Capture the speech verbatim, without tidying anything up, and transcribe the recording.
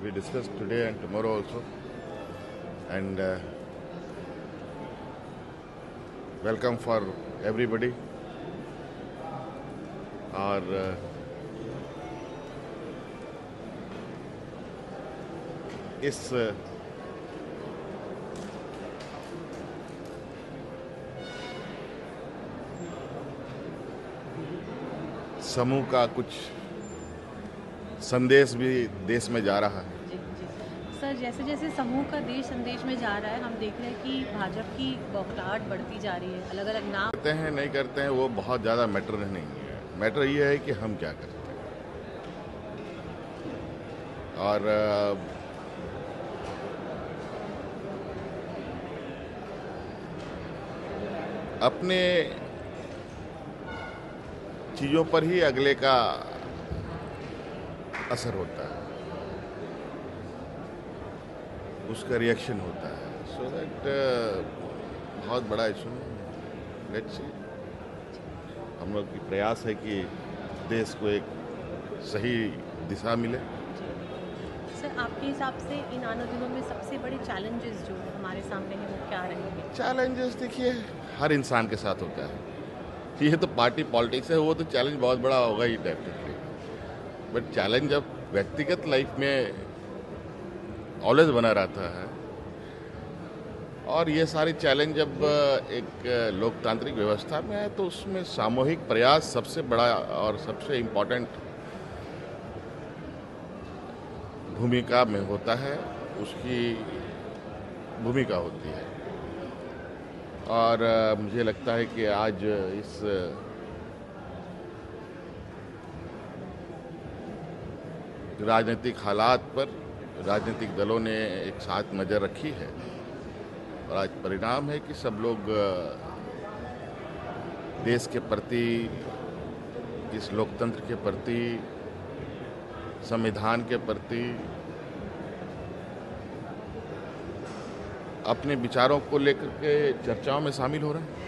be discussed today and tomorrow also. And uh, welcome for everybody. और uh, इस uh, समूह का कुछ संदेश भी देश में जा रहा है। जी जी सर, जैसे जैसे समूह का देश संदेश में जा रहा है, हम देख रहे हैं कि भाजपा की बौखलाहट बढ़ती जा रही है। अलग अलग नाम करते हैं नहीं करते हैं वो बहुत ज़्यादा मैटर नहीं है। मैटर ये है कि हम क्या करते हैं। और अपने चीज़ों पर ही अगले का असर होता है, उसका रिएक्शन होता है। सो दैट बहुत बड़ा इशू है। लेट्स सी, हम लोग की प्रयास है कि देश को एक सही दिशा मिले। सर, आपके हिसाब से इन आने दिनों में सबसे बड़े चैलेंजेस जो हमारे सामने हैं वो क्या रहेंगे? चैलेंजेस देखिए हर इंसान के साथ होता है। ये तो पार्टी पॉलिटिक्स है, वो तो चैलेंज बहुत बड़ा होगा ही डेफिनेटली। बट चैलेंज जब व्यक्तिगत लाइफ में ऑलवेज बना रहता है, और ये सारी चैलेंज जब एक लोकतांत्रिक व्यवस्था में है तो उसमें सामूहिक प्रयास सबसे बड़ा और सबसे इम्पोर्टेंट भूमिका में होता है, उसकी भूमिका होती है। और मुझे लगता है कि आज इस राजनीतिक हालात पर राजनीतिक दलों ने एक साथ नज़र रखी है, और आज परिणाम है कि सब लोग देश के प्रति, इस लोकतंत्र के प्रति, संविधान के प्रति अपने विचारों को लेकर के चर्चाओं में शामिल हो रहे हैं।